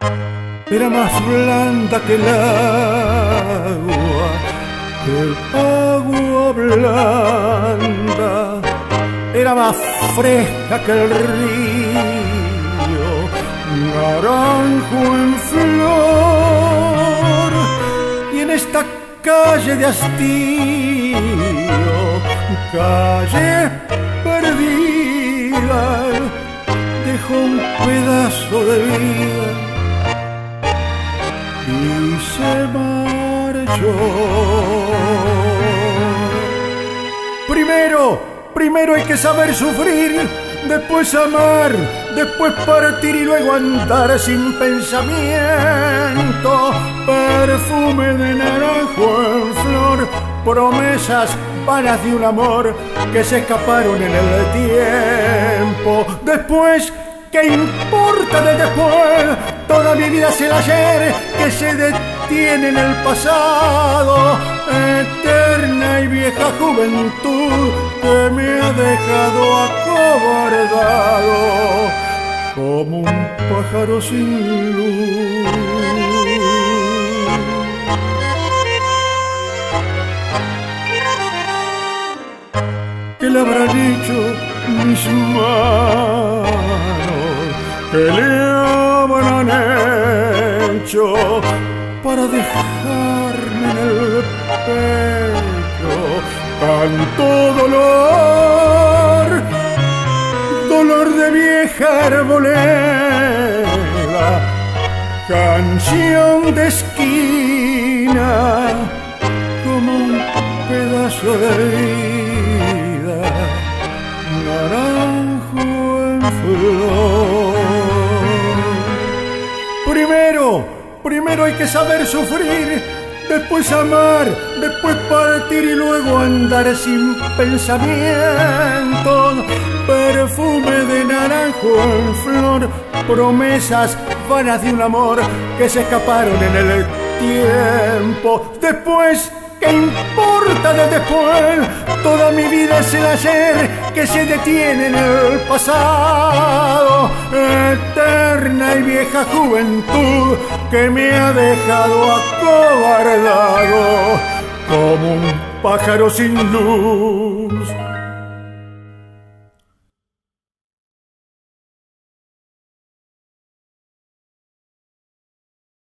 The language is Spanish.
era más blanda que el agua blanda, era más fresca que el río, naranjo en flor. Y en esta calle de hastío, calle perdida, dejó un pedazo de vida y se marchó. Primero hay que saber sufrir, después amar, después partir y luego andar sin pensamiento. Perfume de naranjo en flor, promesas vanas de un amor que se escaparon en el tiempo. Después, ¿qué importa de después? Toda mi vida es el ayer que se detiene en el pasado. Eterna y vieja juventud que me ha dejado acobardado como un pájaro sin luz. ¿Qué le habrán dicho mis manos? ¿Qué le habrán hecho para dejarme en el pecho tanto dolor? Dolor de vieja arboleda, canción de esquina, como un pedazo de vida, naranjo en flor. Primero hay que saber sufrir, después amar, después partir y luego andar sin pensamientos. Perfume de naranjo en flor, promesas vanas de un amor que se escaparon en el tiempo. Después, ¿qué importa de después? Toda mi vida es el ayer que se detiene en el pasado. Eterna y vieja juventud que me ha dejado acobardado como un pájaro sin luz.